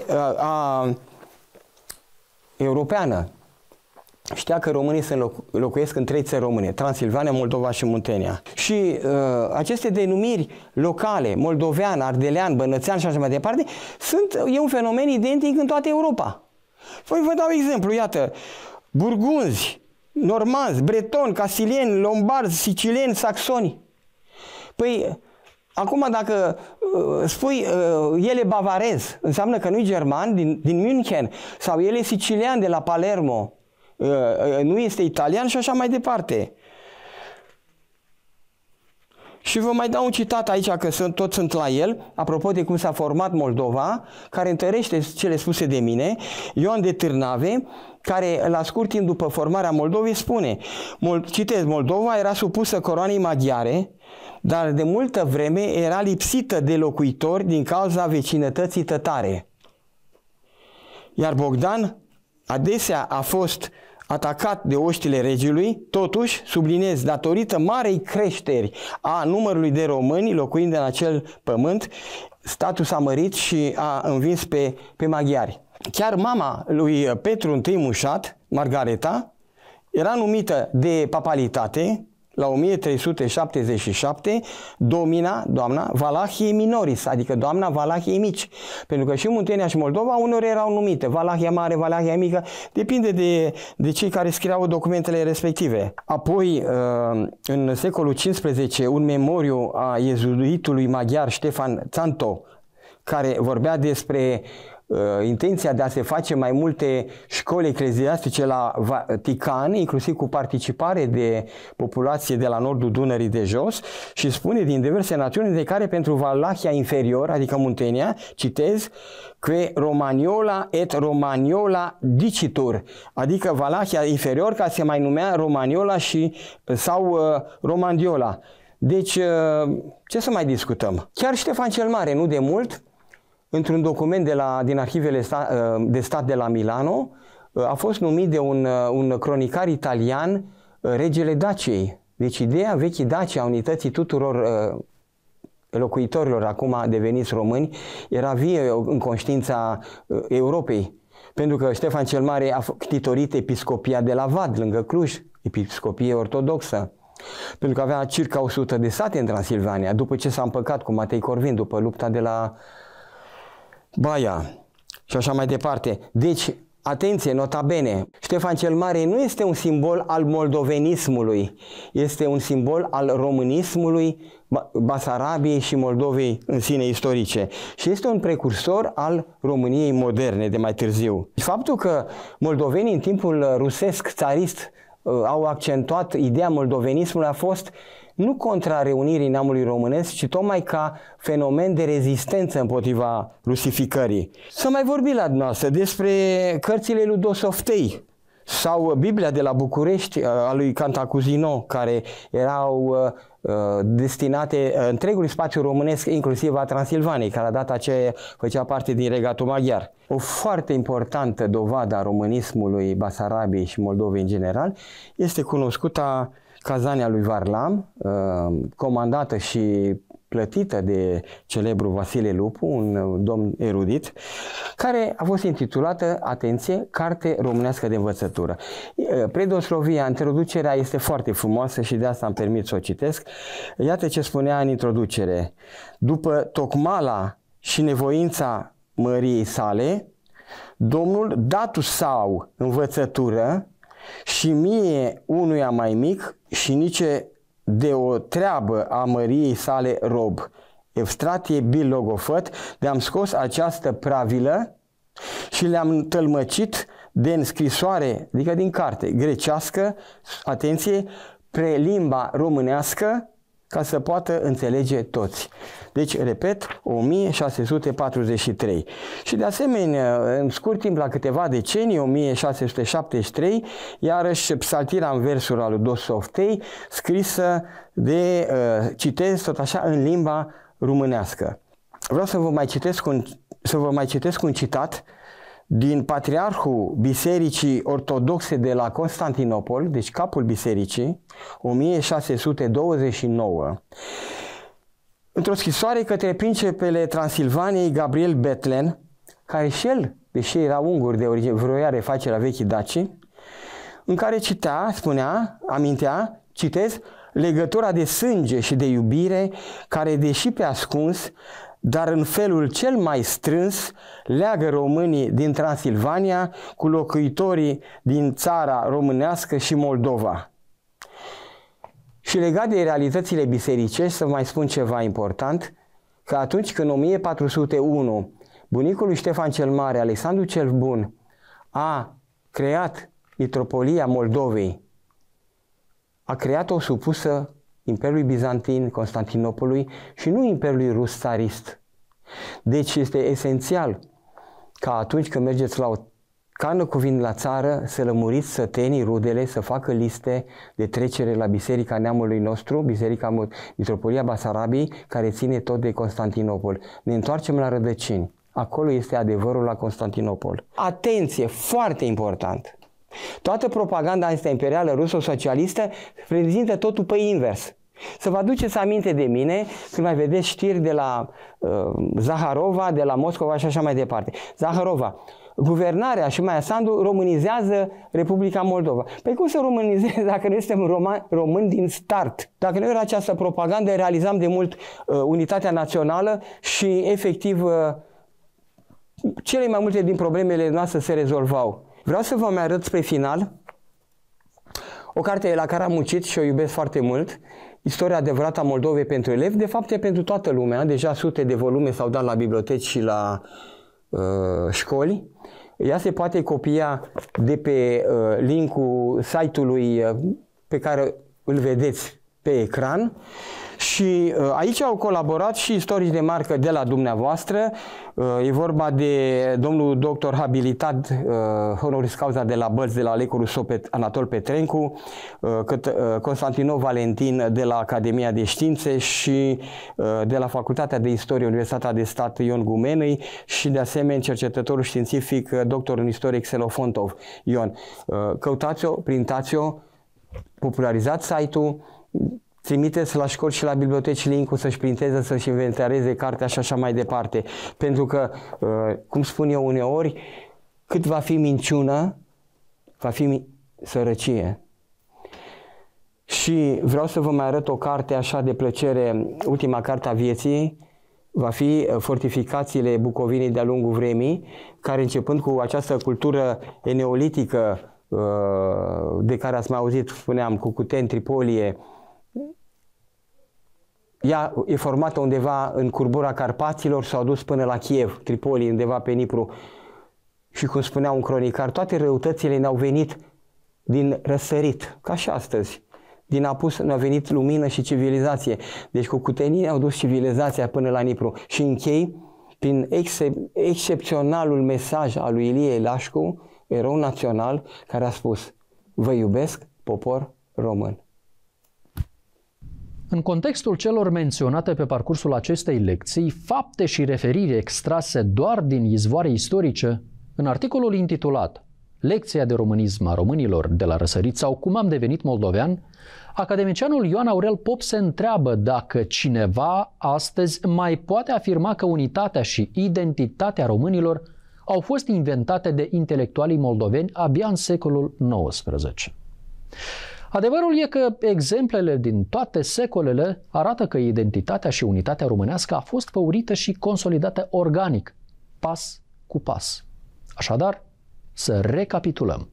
europeană știa că românii locuiesc în 3 țări române, Transilvania, Moldova și Muntenia. Și aceste denumiri locale, moldovean, ardelean, bănățean și așa mai departe, e un fenomen identic în toată Europa. Păi vă dau exemplu, iată, burgunzi, normanzi, bretoni, castilieni, lombarzi, sicilieni, saxoni. Păi, acum dacă spui el e bavarez, înseamnă că nu e german din München, sau el e sicilian de la Palermo, nu este italian și așa mai departe. Și vă mai dau un citat aici, că tot sunt la el, apropo de cum s-a format Moldova, care întărește cele spuse de mine. Ioan de Târnave, care la scurt timp după formarea Moldovei spune, citez, Moldova era supusă coroanei maghiare, dar de multă vreme era lipsită de locuitori din cauza vecinătății tătare. Iar Bogdan adesea a fost atacat de oștile regiului, totuși, subliniez, datorită marei creșteri a numărului de români locuind în acel pământ, statul s-a mărit și a învins pe maghiari. Chiar mama lui Petru I Mușat, Margareta, era numită de papalitate, la 1377, domina, doamna Valahiei Minoris, adică doamna Valahiei Mici. Pentru că și Muntenia și Moldova uneori erau numite Valahia Mare, Valahia Mică, depinde de cei care scriau documentele respective. Apoi, în secolul XV, un memoriu a iezuitului maghiar Ștefan Țanto, care vorbea despre intenția de a se face mai multe școli ecleziastice la Vatican, inclusiv cu participare de populație de la nordul Dunării de jos, și spune din diverse națiuni, de care pentru Valahia inferior, adică Muntenia, citez, que Romaniola et Romaniola dicitur, adică Valahia inferior, ca se mai numea Romaniola sau Romandiola. Deci, ce să mai discutăm? Chiar Ștefan cel Mare, nu de mult, într-un document din arhivele de stat de la Milano, a fost numit de un cronicar italian regele Daciei. Deci ideea vechii Dacia, a unității tuturor locuitorilor acum deveniți români, era vie în conștiința Europei. Pentru că Ștefan cel Mare a ctitorit episcopia de la Vad, lângă Cluj, episcopie ortodoxă. Pentru că avea circa 100 de sate în Transilvania, după ce s-a împăcat cu Matei Corvin, după lupta de la Baia și așa mai departe. Deci, atenție, nota bene, Ștefan cel Mare nu este un simbol al moldovenismului, este un simbol al românismului, Basarabiei și Moldovei în sine istorice și este un precursor al României moderne de mai târziu. Faptul că moldovenii în timpul rusesc țarist au accentuat ideea moldovenismului a fost nu contra reunirii neamului românesc, ci tocmai ca fenomen de rezistență împotriva rusificării. Să mai vorbim la dumneavoastră despre cărțile lui Dosoftei sau Biblia de la București a lui Cantacuzino, care erau destinate întregului spațiu românesc, inclusiv a Transilvaniei, care la data aceea făcea parte din regatul maghiar. O foarte importantă dovadă a românismului Basarabiei și Moldovei în general este cunoscuta Cazania lui Varlam, comandată și plătită de celebrul Vasile Lupu, un domn erudit, care a fost intitulată, atenție, Carte românească de învățătură. Predoslovia, introducerea este foarte frumoasă și de asta îmi permit să o citesc. Iată ce spunea în introducere. După tocmala și nevoința măriei sale, Domnul datu sau învățătură și mie unuia mai mic și nici de o treabă a măriei sale rob. Evstratie bil logofăt, de-am scos această pravilă și le-am tălmăcit din scrisoare, adică din carte grecească, atenție, pre limba românească, ca să poată înțelege toți. Deci, repet, 1643. Și de asemenea, în scurt timp, la câteva decenii, 1673, iarăși psaltirea în versuri al lui Dosoftei, scrisă de, citez tot așa, în limba românească. Vreau să vă mai citesc un citat din Patriarhul Bisericii Ortodoxe de la Constantinopol, deci capul bisericii, 1629, într-o scrisoare către principele Transilvaniei Gabriel Bethlen, care și el, deși era ungur de origine, vroia refacerea vechii Dacii, în care amintea, citez, legătura de sânge și de iubire, care, deși pe ascuns, dar în felul cel mai strâns, leagă românii din Transilvania cu locuitorii din țara românească și Moldova. Și legat de realitățile bisericești, să mai spun ceva important, că atunci când în 1401 bunicul lui Ștefan cel Mare, Alexandru cel Bun, a creat Mitropolia Moldovei, a creat-o supusă Imperiului Bizantin, Constantinopolului și nu Imperiului Rus țarist. Deci este esențial ca atunci când mergeți la o cană cu vin la țară, să lămuriți sătenii, rudele, să facă liste de trecere la Biserica Neamului nostru, Biserica Mitropolia Basarabiei, care ține tot de Constantinopol. Ne întoarcem la rădăcini. Acolo este adevărul la Constantinopol. Atenție, foarte important! Toată propaganda asta imperială ruso-socialistă prezintă totul pe invers. Să vă aduceți aminte de mine când mai vedeți știri de la Zaharova, de la Moscova și așa mai departe. Zaharova, guvernarea și Maia Sandu românizează Republica Moldova. Păi cum să românizeze dacă noi suntem români din start? Dacă nu era această propagandă, realizam de mult unitatea națională și efectiv cele mai multe din problemele noastre se rezolvau. Vreau să vă mai arăt spre final o carte la care am muncit și o iubesc foarte mult, Istoria adevărată a Moldovei pentru elevi, de fapt e pentru toată lumea, deja sute de volume s-au dat la biblioteci și la școli. Ea se poate copia de pe linkul site-ului pe care îl vedeți pe ecran. Și aici au colaborat și istorici de marcă de la dumneavoastră. E vorba de domnul doctor habilitat honoris causa de la Bălți, de la Lecul Rousseau Anatol Petrencu, Constantinov Valentin de la Academia de Științe și de la Facultatea de Istorie Universitatea de Stat Ion Gumenăi și de asemenea cercetătorul științific doctor în istorie Xelofontov Ion. Căutați-o, printați-o, popularizați site-ul, trimiteți la școli și la biblioteci link-ul să-și printeze, să-și inventareze cartea și așa mai departe. Pentru că, cum spun eu uneori, cât va fi minciună, va fi sărăcie. Și vreau să vă mai arăt o carte așa de plăcere, ultima carte a vieții, va fi Fortificațiile Bucovinei de-a lungul vremii, care începând cu această cultură neolitică de care ați mai auzit, spuneam, cu Cuteni, Tripolie, ea e formată undeva în curbura Carpaților, s-au dus până la Kiev, Tripoli, undeva pe Nipru. Și cum spunea un cronicar, toate răutățile ne-au venit din răsărit, ca și astăzi. Din apus ne-a venit lumină și civilizație. Deci cu cutenii au dus civilizația până la Nipru. Și închei prin excepționalul mesaj al lui Ilie Lașcu, erou național, care a spus: vă iubesc, popor român. În contextul celor menționate pe parcursul acestei lecții, fapte și referiri extrase doar din izvoare istorice, în articolul intitulat Lecția de românism a românilor de la răsărit sau cum am devenit moldovean, academicianul Ioan Aurel Pop se întreabă dacă cineva astăzi mai poate afirma că unitatea și identitatea românilor au fost inventate de intelectualii moldoveni abia în secolul XIX. Adevărul e că exemplele din toate secolele arată că identitatea și unitatea românească a fost făurită și consolidată organic, pas cu pas. Așadar, să recapitulăm.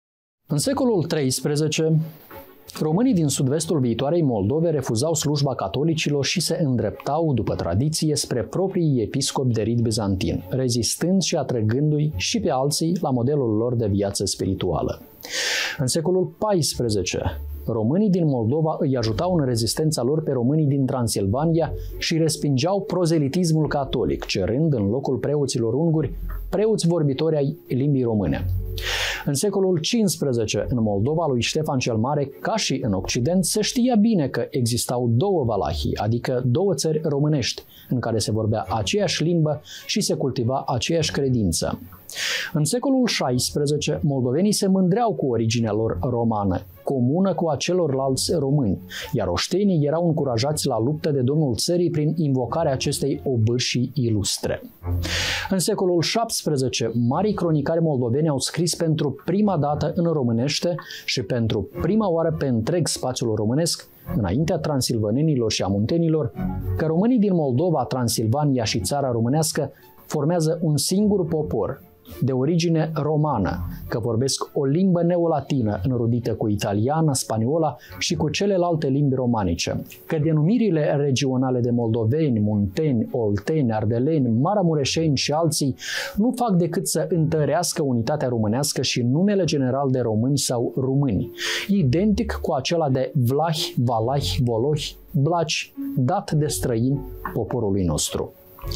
În secolul XIII, românii din sud-vestul viitoarei Moldove refuzau slujba catolicilor și se îndreptau, după tradiție, spre proprii episcopi de rit bizantin, rezistând și atrăgându-i și pe alții la modelul lor de viață spirituală. În secolul XIV, românii din Moldova îi ajutau în rezistența lor pe românii din Transilvania și respingeau prozelitismul catolic, cerând în locul preoților unguri preoți vorbitori ai limbii române. În secolul XV, în Moldova lui Ștefan cel Mare, ca și în Occident, se știa bine că existau două valahii, adică două țări românești, în care se vorbea aceeași limbă și se cultiva aceeași credință. În secolul XVI, moldovenii se mândreau cu originea lor romană, comună cu a celorlalți români, iar oștenii erau încurajați la luptă de domnul țării prin invocarea acestei obârșii ilustre. În secolul XVII, marii cronicari moldoveni au scris pentru prima dată în românește și pentru prima oară pe întreg spațiul românesc, înaintea transilvanenilor și a muntenilor, că românii din Moldova, Transilvania și țara românească formează un singur popor, de origine romană, că vorbesc o limbă neolatină înrudită cu italiana, spaniola și cu celelalte limbi romanice, că denumirile regionale de moldoveni, munteni, olteni, ardeleni, maramureșeni și alții nu fac decât să întărească unitatea românească și numele general de români sau rumâni, identic cu acela de vlahi, valahi, volohi, blaci, dat de străini poporului nostru.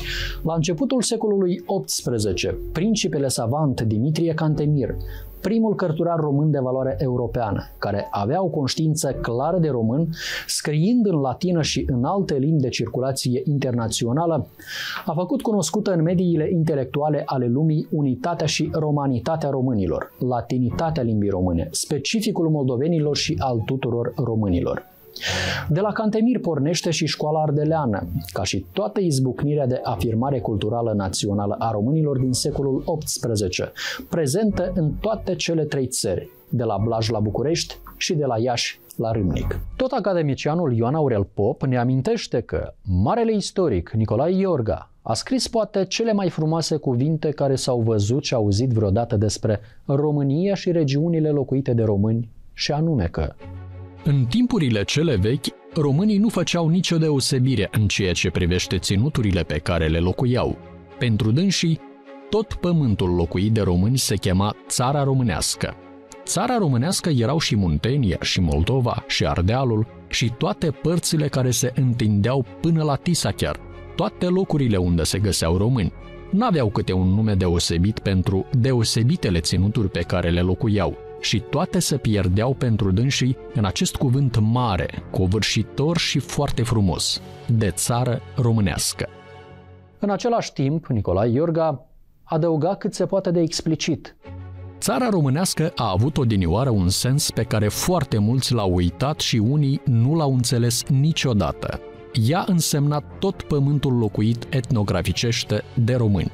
La începutul secolului XVIII, principele savant Dimitrie Cantemir, primul cărturar român de valoare europeană, care avea o conștiință clară de român, scriind în latină și în alte limbi de circulație internațională, a făcut cunoscută în mediile intelectuale ale lumii unitatea și romanitatea românilor, latinitatea limbii române, specificul moldovenilor și al tuturor românilor. De la Cantemir pornește și școala ardeleană, ca și toată izbucnirea de afirmare culturală națională a românilor din secolul XVIII, prezentă în toate cele trei țări, de la Blaj la București și de la Iași la Râmnic. Tot academicianul Ioan Aurel Pop ne amintește că marele istoric Nicolae Iorga a scris poate cele mai frumoase cuvinte care s-au văzut și auzit vreodată despre România și regiunile locuite de români, și anume că în timpurile cele vechi, românii nu făceau nicio deosebire în ceea ce privește ținuturile pe care le locuiau. Pentru dânsii, tot pământul locuit de români se chema Țara Românească. Țara Românească erau și Muntenia, și Moldova, și Ardealul, și toate părțile care se întindeau până la Tisa chiar, toate locurile unde se găseau români. N-aveau câte un nume deosebit pentru deosebitele ținuturi pe care le locuiau, și toate se pierdeau pentru dânsii în acest cuvânt mare, covârșitor și foarte frumos, de țară românească. În același timp, Nicolae Iorga adăuga cât se poate de explicit: Țara românească a avut odinioară un sens pe care foarte mulți l-au uitat și unii nu l-au înțeles niciodată. Ea însemna tot pământul locuit etnograficește de români.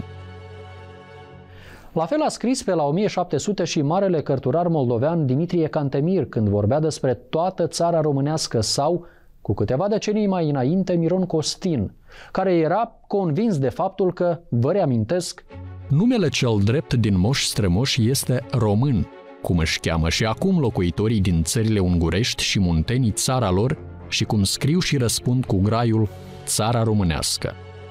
La fel a scris pe la 1700 și marele cărturar moldovean Dimitrie Cantemir când vorbea despre toată țara românească, sau, cu câteva decenii mai înainte, Miron Costin, care era convins de faptul că, vă reamintesc, numele cel drept din moși strămoși este român, cum își cheamă și acum locuitorii din țările ungurești și muntenii țara lor și cum scriu și răspund cu graiul Țara Românească.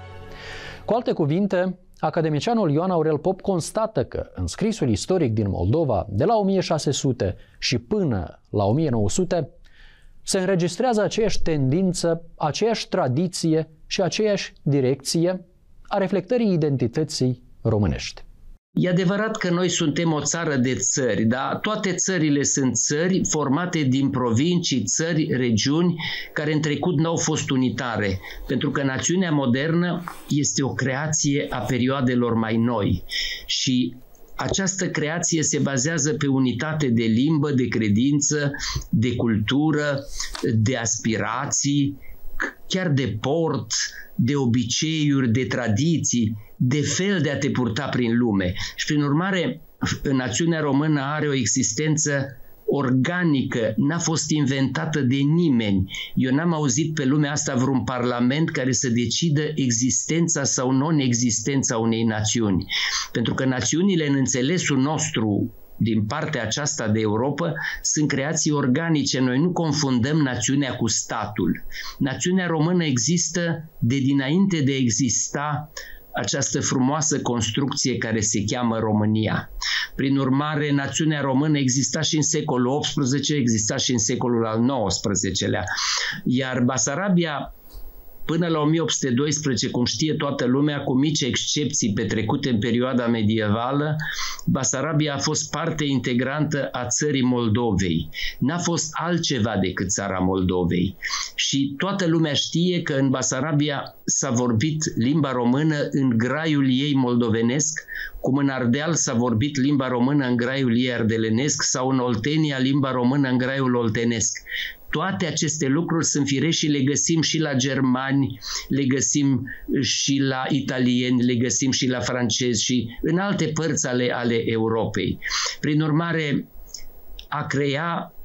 Cu alte cuvinte, academicianul Ioan Aurel Pop constată că în scrisul istoric din Moldova, de la 1600 și până la 1900, se înregistrează aceeași tendință, aceeași tradiție și aceeași direcție a reflectării identității românești. E adevărat că noi suntem o țară de țări, dar toate țările sunt țări formate din provincii, țări, regiuni, care în trecut n-au fost unitare, pentru că națiunea modernă este o creație a perioadelor mai noi și această creație se bazează pe unitate de limbă, de credință, de cultură, de aspirații, chiar de port, de obiceiuri, de tradiții, de fel de a te purta prin lume. Și prin urmare, națiunea română are o existență organică, n-a fost inventată de nimeni. Eu n-am auzit pe lumea asta vreun parlament care să decidă existența sau non-existența unei națiuni. Pentru că națiunile, în înțelesul nostru, din partea aceasta de Europa, sunt creații organice. Noi nu confundăm națiunea cu statul. Națiunea română există de dinainte de a exista această frumoasă construcție care se cheamă România. Prin urmare, națiunea română exista și în secolul XVIII, exista și în secolul al XIX-lea. Iar Basarabia, până la 1812, cum știe toată lumea, cu mici excepții petrecute în perioada medievală, Basarabia a fost parte integrantă a țării Moldovei. N-a fost altceva decât țara Moldovei. Și toată lumea știe că în Basarabia s-a vorbit limba română în graiul ei moldovenesc, cum în Ardeal s-a vorbit limba română în graiul ei ardelenesc sau în Oltenia limba română în graiul oltenesc. Toate aceste lucruri sunt firești și le găsim și la germani, le găsim și la italieni, le găsim și la francezi și în alte părți ale Europei. Prin urmare, a crea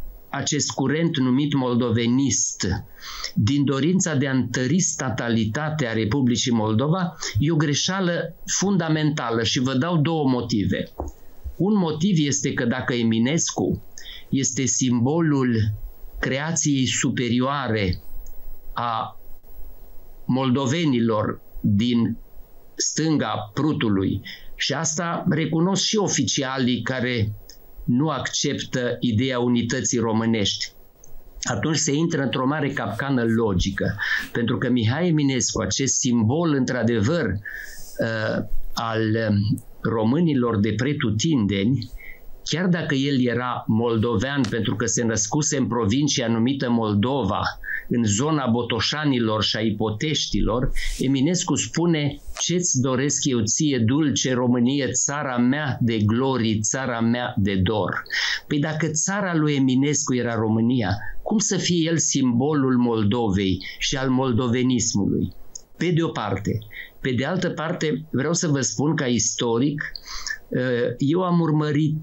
acest curent numit moldovenist din dorința de a întări statalitatea Republicii Moldova e o greșeală fundamentală și vă dau două motive. Un motiv este că dacă Eminescu este simbolul creației superioare a moldovenilor din stânga Prutului, și asta recunosc și oficialii care nu acceptă ideea unității românești, atunci se intră într-o mare capcană logică. Pentru că Mihai Eminescu, acest simbol într-adevăr al românilor de pretutindeni, chiar dacă el era moldovean pentru că se născuse în provincia numită Moldova, în zona botoșanilor și a ipoteștilor, Eminescu spune: ce-ți doresc eu ție, dulce Românie, țara mea de glorii, țara mea de dor. Păi dacă țara lui Eminescu era România, cum să fie el simbolul Moldovei și al moldovenismului? Pe de o parte. Pe de altă parte, vreau să vă spun ca istoric, eu am urmărit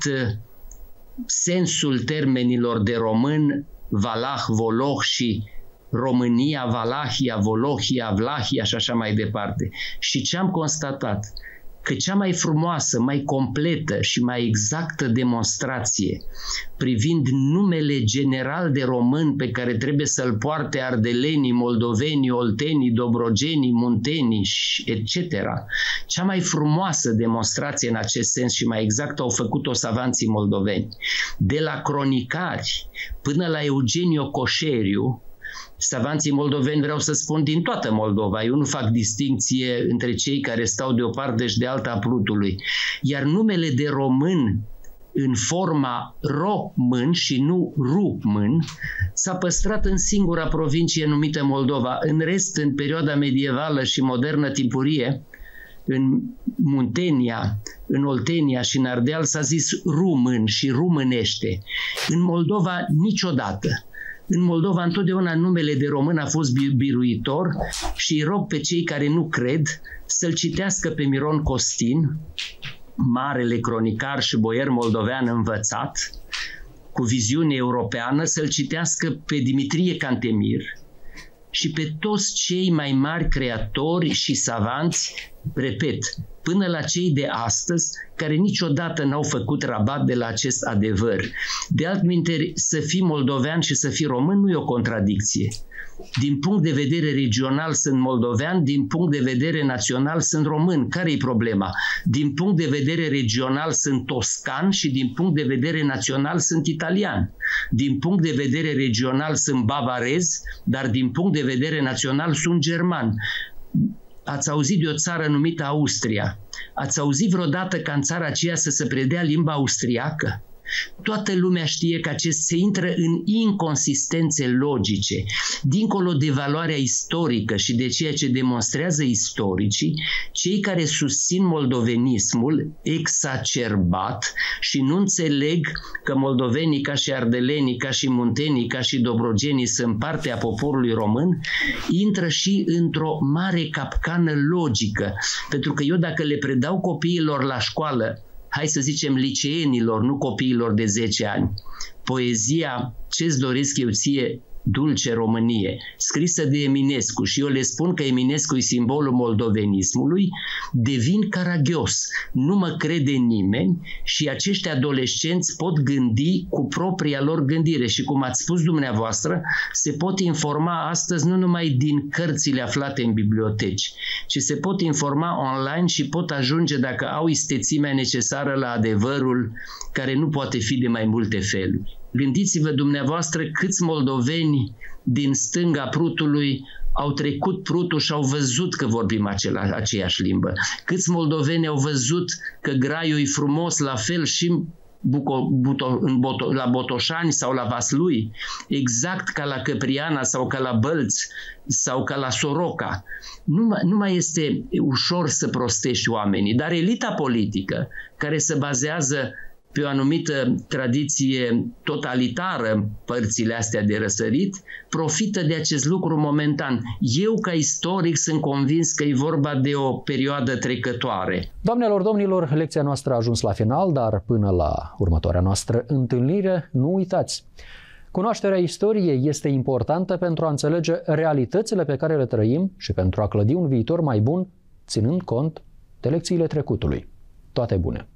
sensul termenilor de român, valah, voloh și România, Valahia, Volohia, Vlahia și așa mai departe. Și ce am constatat? Că cea mai frumoasă, mai completă și mai exactă demonstrație privind numele general de român pe care trebuie să-l poarte ardelenii, moldovenii, oltenii, dobrogenii, muntenii, etc. Cea mai frumoasă demonstrație în acest sens și mai exact au făcut-o savanții moldoveni. De la cronicari până la Eugenio Coșeriu, savanții moldoveni, vreau să spun, din toată Moldova. Eu nu fac distincție între cei care stau de o parte și de alta a Prutului. Iar numele de român în forma român și nu rumân s-a păstrat în singura provincie numită Moldova. În rest, în perioada medievală și modernă timpurie, în Muntenia, în Oltenia și în Ardeal s-a zis rumân și rumânește. În Moldova niciodată. În Moldova întotdeauna numele de român a fost biruitor și îi rog pe cei care nu cred să-l citească pe Miron Costin, marele cronicar și boier moldovean învățat, cu viziune europeană, să-l citească pe Dimitrie Cantemir și pe toți cei mai mari creatori și savanți, repet, până la cei de astăzi, care niciodată n-au făcut rabat de la acest adevăr. De altminteri, să fii moldovean și să fii român nu e o contradicție. Din punct de vedere regional sunt moldovean, din punct de vedere național sunt român. Care-i problema? Din punct de vedere regional sunt toscan și din punct de vedere național sunt italian. Din punct de vedere regional sunt bavarez, dar din punct de vedere național sunt german. Ați auzit de o țară numită Austria? Ați auzit vreodată ca în țara aceea să se predea limba austriacă? Toată lumea știe că se intră în inconsistențe logice. Dincolo de valoarea istorică și de ceea ce demonstrează istoricii, cei care susțin moldovenismul exacerbat și nu înțeleg că moldovenii ca și ardelenii, ca și muntenii, ca și dobrogenii sunt parte a poporului român, intră și într-o mare capcană logică. Pentru că eu dacă le predau copiilor la școală, hai să zicem liceenilor, nu copiilor de 10 ani, poezia Ce-ți doresc eu ție, dulce Românie, scrisă de Eminescu, și eu le spun că Eminescu e simbolul moldovenismului, devin caragios, nu mă crede nimeni și acești adolescenți pot gândi cu propria lor gândire și, cum ați spus dumneavoastră, se pot informa astăzi nu numai din cărțile aflate în biblioteci, ci se pot informa online și pot ajunge, dacă au istețimea necesară, la adevărul care nu poate fi de mai multe feluri. Gândiți-vă dumneavoastră câți moldoveni din stânga Prutului au trecut Prutul și au văzut că vorbim aceeași limbă. Câți moldoveni au văzut că graiul e frumos la fel și la Botoșani sau la Vaslui, exact ca la Căpriana sau ca la Bălți sau ca la Soroca. Nu mai este ușor să prostești oamenii, dar elita politică care se bazează pe o anumită tradiție totalitară, părțile astea de răsărit, profită de acest lucru momentan. Eu, ca istoric, sunt convins că e vorba de o perioadă trecătoare. Doamnelor, domnilor, lecția noastră a ajuns la final, dar până la următoarea noastră întâlnire, nu uitați! Cunoașterea istoriei este importantă pentru a înțelege realitățile pe care le trăim și pentru a clădi un viitor mai bun, ținând cont de lecțiile trecutului. Toate bune!